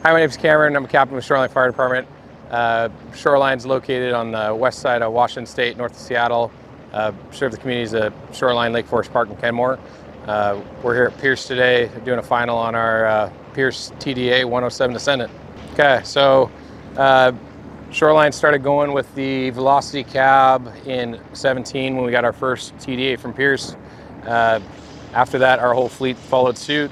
Hi, my name is Cameron. I'm a captain with Shoreline Fire Department. Shoreline's located on the west side of Washington State, north of Seattle. Serve the communities of Shoreline, Lake Forest Park, and Kenmore. We're here at Pierce today doing a final on our Pierce TDA 107 Ascendant. Okay, so Shoreline started going with the Velocity cab in 17 when we got our first TDA from Pierce. After that, our whole fleet followed suit.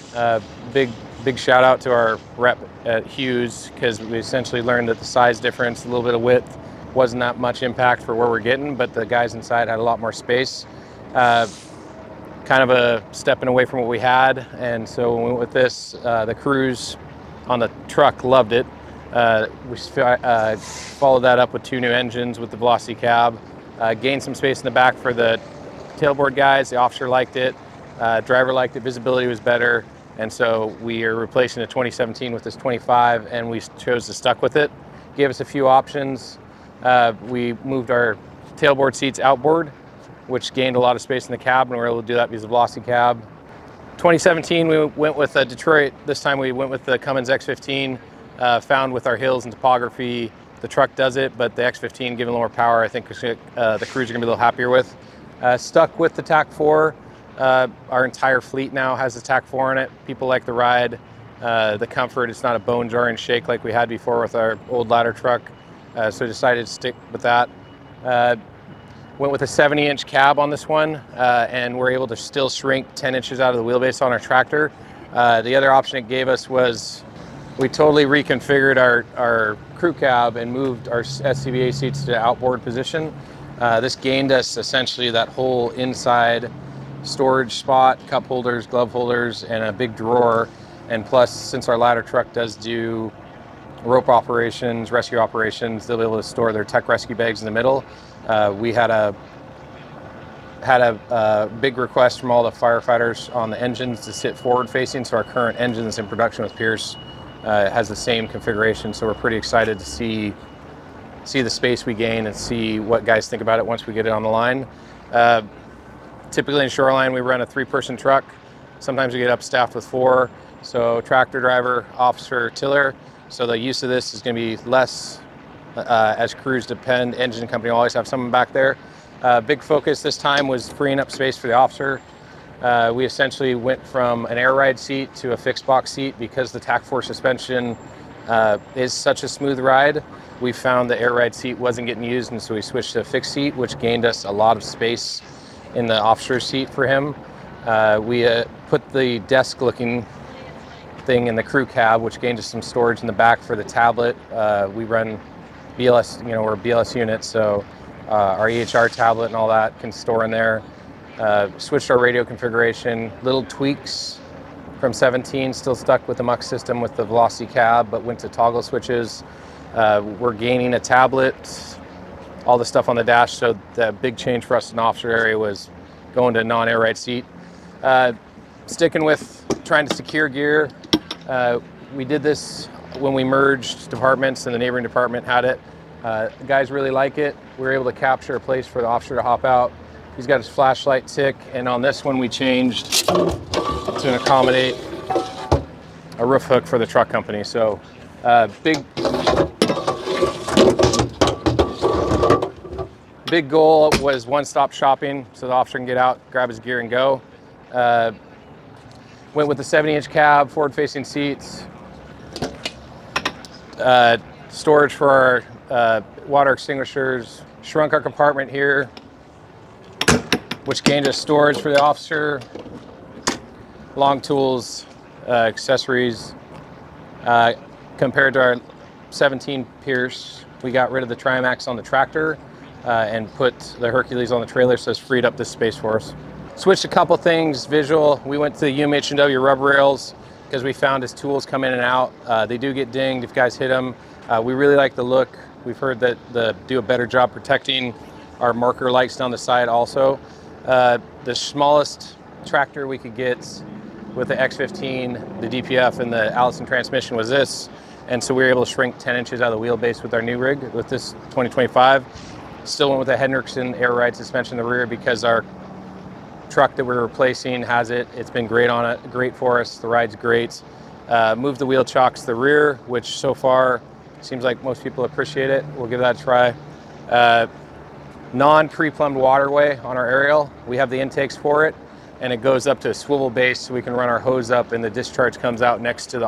Big shout out to our rep at Hughes, because we essentially learned that the size difference, a little bit of width, wasn't that much impact for where we're getting, but the guys inside had a lot more space. Kind of a stepping away from what we had, and so when we went with this, the crews on the truck loved it. We followed that up with 2 new engines with the Velocity cab, gained some space in the back for the tailboard guys. The officer liked it, driver liked it, visibility was better, and so we are replacing the 2017 with this 25, and we chose to stick with it. Gave us a few options. We moved our tailboard seats outboard, which gained a lot of space in the cab, and we were able to do that because of the Velocity cab. 2017, we went with Detroit. This time we went with the Cummins X15. Found with our hills and topography, the truck does it, but the X15 given a little more power, I think the crews are gonna be a little happier with. Stuck with the TAC 4. Our entire fleet now has the TAC 4 in it. People like the ride, the comfort. It's not a bone jarring shake like we had before with our old ladder truck. So decided to stick with that. Went with a 70-inch cab on this one, and we're able to still shrink 10 inches out of the wheelbase on our tractor. The other option it gave us was we totally reconfigured our crew cab and moved our SCBA seats to outboard position. This gained us essentially that whole inside storage spot, cup holders, glove holders, and a big drawer. And plus, since our ladder truck does do rope operations, rescue operations, they'll be able to store their tech rescue bags in the middle. We had a big request from all the firefighters on the engines to sit forward facing, so our current engine that's in production with Pierce has the same configuration, so we're pretty excited to see the space we gain and see what guys think about it once we get it on the line. Typically in Shoreline, we run a 3-person truck. Sometimes we get upstaffed with 4, so tractor driver, officer, tiller. So the use of this is going to be less as crews depend. Engine company will always have someone back there. Big focus this time was freeing up space for the officer. We essentially went from an air ride seat to a fixed box seat because the TAC 4 suspension is such a smooth ride. We found the air ride seat wasn't getting used, and so we switched to a fixed seat, which gained us a lot of space in the officer's seat for him. We put the desk-looking thing in the crew cab, which gained us some storage in the back for the tablet. We run BLS, we're a BLS unit, so our EHR tablet and all that can store in there. Switched our radio configuration, little tweaks from 17, still stuck with the MUX system with the Velocity cab, but went to toggle switches. We're gaining a tablet, all the stuff on the dash, so the big change for us in the officer area was going to a non-air ride seat. Sticking with trying to secure gear. We did this when we merged departments and the neighboring department had it. The guys really like it. We were able to capture a place for the officer to hop out. He's got his flashlight tick, and on this one we changed to accommodate a roof hook for the truck company. So big goal was one-stop shopping, so the officer can get out, grab his gear, and go. Went with the 70-inch cab, forward-facing seats, storage for our water extinguishers, shrunk our compartment here, which gained us storage for the officer, long tools, accessories. Compared to our 17 Pierce, we got rid of the Trimax on the tractor and put the Hercules on the trailer, so it's freed up this space for us. Switched a couple things, visual. We went to the UMH&W rubber rails because we found as tools come in and out, they do get dinged if guys hit them. We really like the look. We've heard that they do a better job protecting our marker lights down the side also. The smallest tractor we could get with the X15, the DPF, and the Allison transmission was this. And so we were able to shrink 10 inches out of the wheelbase with our new rig with this 2025. Still went with a Hendrickson air ride suspension in the rear because our truck that we're replacing has it. It's been great on it, great for us. The ride's great. Moved the wheel chocks to the rear, which so far seems like most people appreciate it. We'll give that a try. Non-pre-plumbed waterway on our aerial. We have the intakes for it, and it goes up to a swivel base so we can run our hose up, and the discharge comes out next to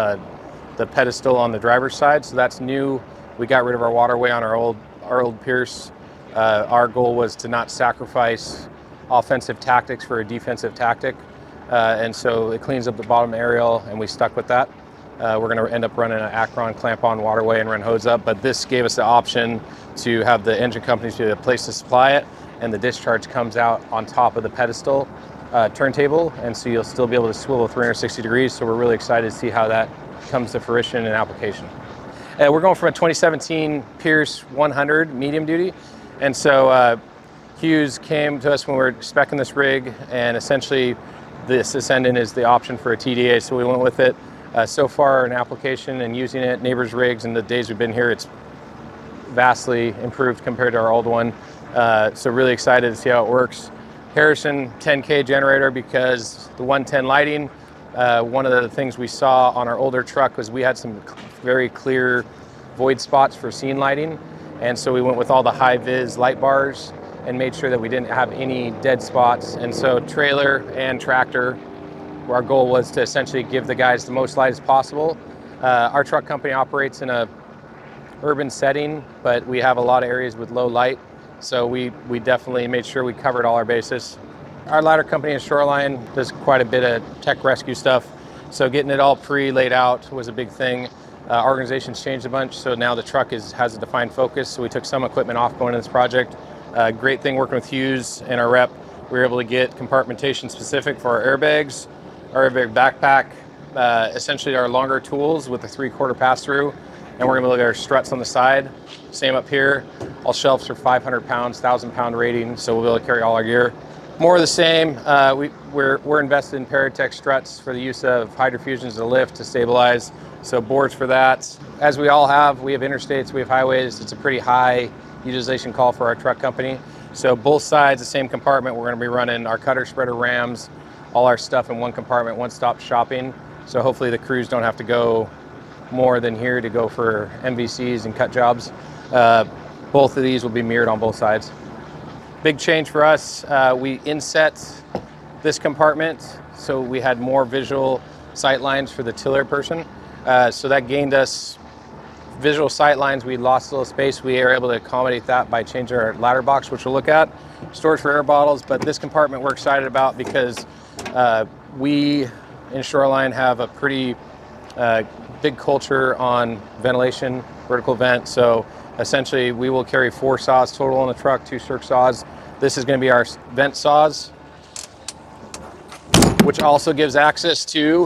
the pedestal on the driver's side. So that's new. We got rid of our waterway on our old Pierce. Our goal was to not sacrifice offensive tactics for a defensive tactic, and so it cleans up the bottom aerial, and we stuck with that. We're going to end up running an Akron clamp-on waterway and run hose up, but this gave us the option to have the engine companies be the place to supply it, and the discharge comes out on top of the pedestal turntable, and so you'll still be able to swivel 360 degrees. So we're really excited to see how that comes to fruition in application. We're going from a 2017 Pierce 100 medium duty, and so Hughes came to us when we were speccing this rig, and essentially this Ascendant is the option for a TDA, so we went with it. So far in application and using it, neighbors' rigs, and the days we've been here, it's vastly improved compared to our old one. So really excited to see how it works. Harrison 10K generator, because the 110 lighting, one of the things we saw on our older truck was we had some very clear void spots for scene lighting. And so we went with all the high vis light bars and made sure that we didn't have any dead spots. And so trailer and tractor, our goal was to essentially give the guys the most light as possible. Our truck company operates in a urban setting, but we have a lot of areas with low light. So we definitely made sure we covered all our bases. Our ladder company in Shoreline does quite a bit of tech rescue stuff. So getting it all pre-laid out was a big thing. Our organization's changed a bunch, so now the truck has a defined focus. So we took some equipment off going into this project. Great thing working with Hughes and our rep, we were able to get compartmentation specific for our airbags, our airbag backpack, essentially our longer tools with the 3/4 pass-through, and we're gonna look at our struts on the side. Same up here. All shelves are 500 pounds, 1,000-pound rating, so we'll be able to carry all our gear. More of the same. We're invested in Paratech struts for the use of hydrofusions to lift, to stabilize, so boards for that. As we all have, we have interstates, we have highways. It's a pretty high utilization call for our truck company. So both sides, the same compartment, we're gonna be running our cutter, spreader, rams, all our stuff in one compartment, one-stop shopping. So hopefully the crews don't have to go more than here to go for MVCs and cut jobs. Both of these will be mirrored on both sides. Big change for us, we inset this compartment so we had more visual sight lines for the tiller person. So that gained us visual sight lines. We lost a little space. We were able to accommodate that by changing our ladder box, which we'll look at. Storage for air bottles, but this compartment we're excited about because we in Shoreline have a pretty big culture on ventilation, vertical vent. So essentially we will carry 4 saws total on the truck, 2 circ saws. This is going to be our vent saws, which also gives access to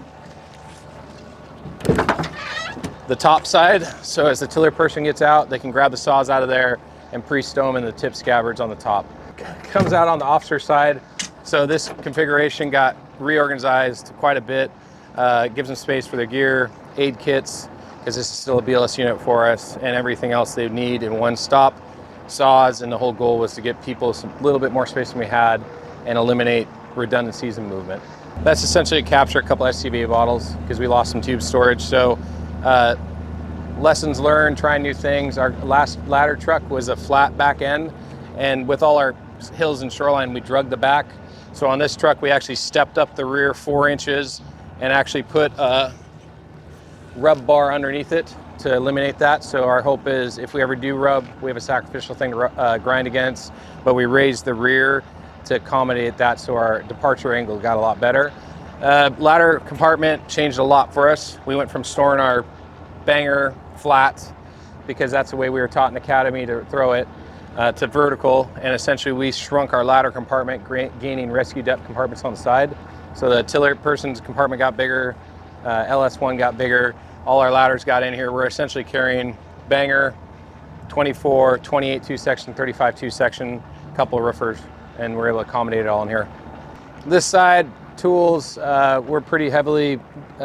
the top side. So as the tiller person gets out, they can grab the saws out of there and pre-stow them in the tip scabbards on the top. Comes out on the officer side. So this configuration got reorganized quite a bit. Gives them space for their gear, aid kits, because this is still a BLS unit for us, and everything else they need in one stop. Saws, and the whole goal was to get people a little bit more space than we had and eliminate redundancies in movement. That's essentially to capture a couple SCBA bottles because we lost some tube storage. So lessons learned, trying new things. Our last ladder truck was a flat back end, and with all our hills and Shoreline, we drug the back. So on this truck, we actually stepped up the rear 4 inches and actually put a rub bar underneath it to eliminate that. So our hope is if we ever do rub, we have a sacrificial thing to grind against, but we raised the rear to accommodate that, so our departure angle got a lot better. Ladder compartment changed a lot for us. We went from storing our banger flat, because that's the way we were taught in academy to throw it, to vertical, and essentially we shrunk our ladder compartment, gaining rescue depth compartments on the side. So the tiller person's compartment got bigger, LS1 got bigger, all our ladders got in here. We're essentially carrying banger, 24, 28 2-section, 35 2-section, a couple of roofers, and we're able to accommodate it all in here. This side, tools, we're pretty heavily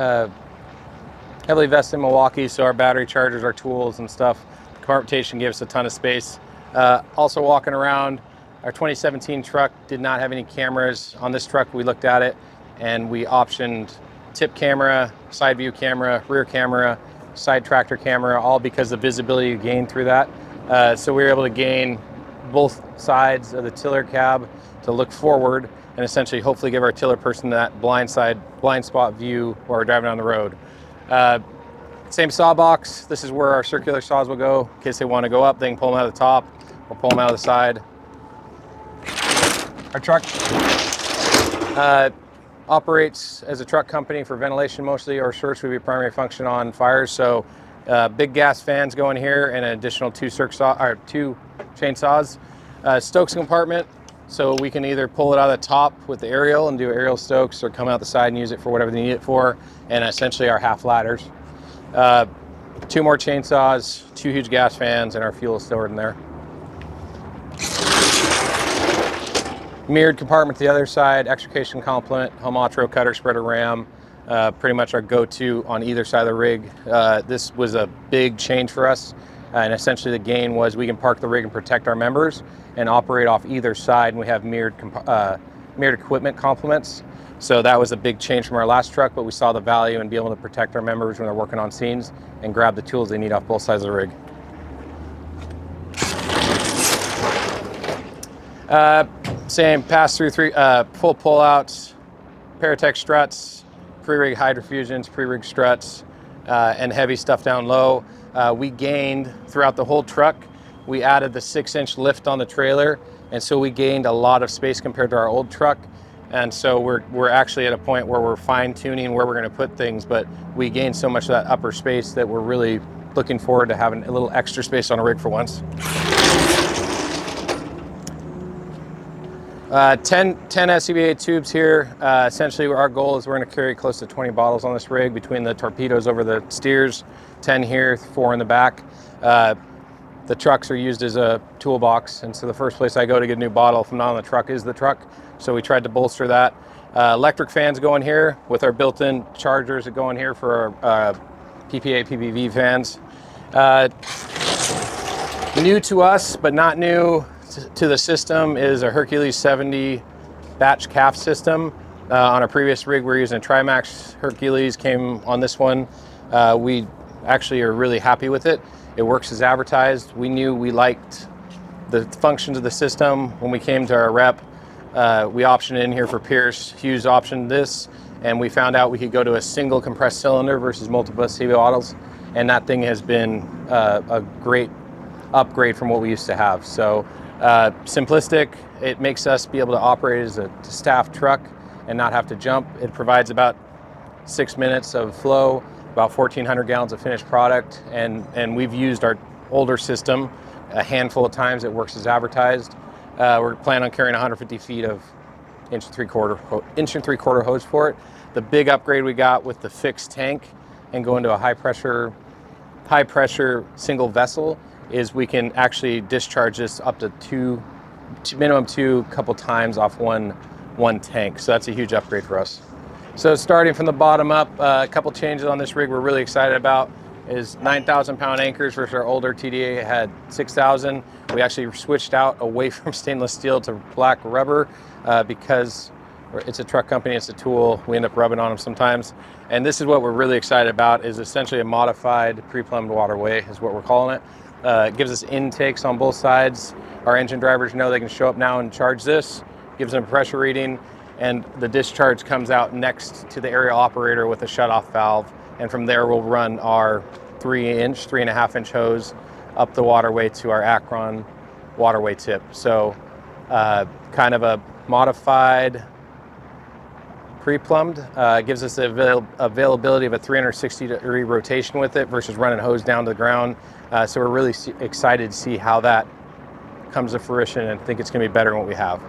vested in Milwaukee, so our battery chargers, our tools and stuff. Compartmentation gave us a ton of space. Also walking around, our 2017 truck did not have any cameras. On this truck, we looked at it and we optioned tip camera, side view camera, rear camera, side tractor camera, all because of the visibility you gain through that. So we were able to gain both sides of the tiller cab to look forward and essentially hopefully give our tiller person that blind spot view while we're driving down the road. Same saw box. This is where our circular saws will go. In case they want to go up, they can pull them out of the top or pull them out of the side. Our truck operates as a truck company for ventilation mostly, or short would be primary function on fires. So big gas fans go in here and an additional two chainsaws. Stokes compartment, so we can either pull it out of the top with the aerial and do aerial stokes, or come out the side and use it for whatever they need it for, and essentially our half ladders. Two more chainsaws, two huge gas fans, and our fuel is stored in there. Mirrored compartment to the other side, extrication complement, Homatro cutter spreader ram, pretty much our go-to on either side of the rig. This was a big change for us, and essentially the gain was we can park the rig and protect our members and operate off either side, and we have mirrored equipment complements. So that was a big change from our last truck, but we saw the value in being able to protect our members when they're working on scenes and grab the tools they need off both sides of the rig. Same pass-through full pull-outs, Paratech struts, pre-rig hydrofusions, pre-rig struts, and heavy stuff down low. We gained throughout the whole truck. We added the 6-inch lift on the trailer, and so we gained a lot of space compared to our old truck. And so we're actually at a point where we're fine-tuning where we're going to put things, but we gained so much of that upper space that we're really looking forward to having a little extra space on a rig for once. 10 SCBA tubes here. Essentially our goal is we're going to carry close to 20 bottles on this rig between the torpedoes over the steers, 10 here, 4 in the back. The trucks are used as a toolbox, and so the first place I go to get a new bottle if I'm not on the truck is the truck, so we tried to bolster that. Electric fans go in here with our built-in chargers that go in here for our PPA, PPV fans. New to us, but not new to the system, is a Hercules 70 batch CAFS system. On our previous rig, we were using a Trimax Hercules, came on this one. We actually are really happy with it. It works as advertised. We knew we liked the functions of the system. When we came to our rep, we optioned in here for Pierce. Hughes optioned this, and we found out we could go to a single compressed cylinder versus multiple SCBA bottles, and that thing has been a great upgrade from what we used to have. So simplistic, it makes us be able to operate as a staff truck and not have to jump. It provides about 6 minutes of flow, about 1,400 gallons of finished product, and we've used our older system a handful of times. It works as advertised. We're planning on carrying 150 feet of inch and three quarter hose for it. The big upgrade we got with the fixed tank and going to a high pressure single vessel is we can actually discharge this up to minimum two couple times off one tank. So that's a huge upgrade for us. So starting from the bottom up, a couple changes on this rig we're really excited about is 9,000 pound anchors versus our older TDA had 6,000. We actually switched out away from stainless steel to black rubber because it's a truck company, it's a tool. We end up rubbing on them sometimes. And this is what we're really excited about, is essentially a modified pre-plumbed waterway is what we're calling it. It gives us intakes on both sides. Our engine drivers know they can show up now and charge this, gives them a pressure reading, and the discharge comes out next to the aerial operator with a shutoff valve. And from there we'll run our 3.5 inch hose up the waterway to our Akron waterway tip. So kind of a modified pre-plumbed, gives us the availability of a 360-degree rotation with it versus running hose down to the ground. So we're really excited to see how that comes to fruition, and think it's going to be better than what we have.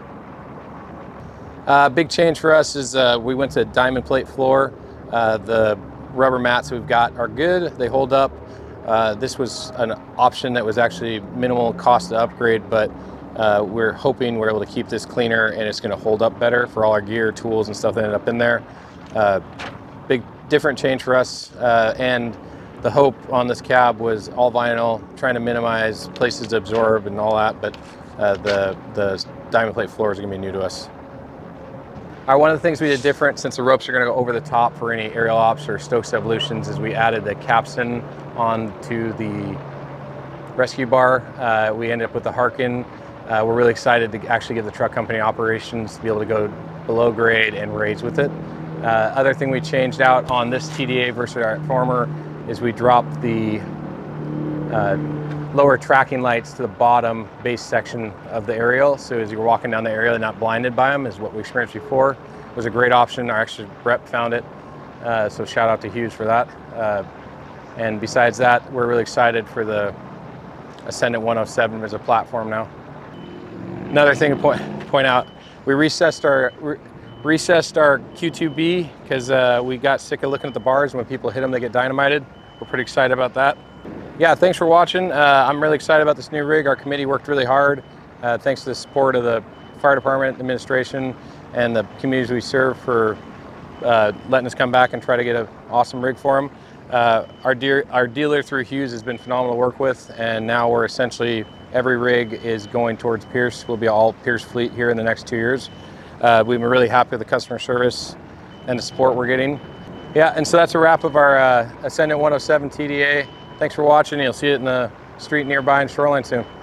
Big change for us is we went to diamond plate floor. The rubber mats we've got are good, they hold up. This was an option that was actually minimal cost to upgrade, but we're hoping we're able to keep this cleaner and it's going to hold up better for all our gear, tools, and stuff that ended up in there. Big different change for us, and the hope on this cab was all vinyl, trying to minimize places to absorb and all that, but the diamond plate floors are going to be new to us. One of the things we did different, since the ropes are going to go over the top for any aerial ops or Stokes evolutions, is we added the capstan onto the rescue bar. We ended up with the Harkin. We're really excited to actually give the truck company operations to be able to go below grade and raise with it. Other thing we changed out on this TDA versus our former is we dropped the lower tracking lights to the bottom base section of the aerial. So as you're walking down the aerial, you're not blinded by them, is what we experienced before. It was a great option. Our extra rep found it. So shout out to Hughes for that. And besides that, we're really excited for the Ascendant 107 as a platform now. Another thing to point out, we recessed our Q2B because we got sick of looking at the bars, and when people hit them, they get dynamited. We're pretty excited about that. Yeah, thanks for watching. I'm really excited about this new rig. Our committee worked really hard. Thanks to the support of the fire department, administration, and the communities we serve for letting us come back and try to get an awesome rig for them. Our dealer through Hughes has been phenomenal to work with, and now we're essentially, every rig is going towards Pierce. We'll be all Pierce fleet here in the next 2 years. We've been really happy with the customer service and the support we're getting. Yeah, and so that's a wrap of our Ascendant 107 TDA. Thanks for watching. You'll see it in the street nearby in Shoreline soon.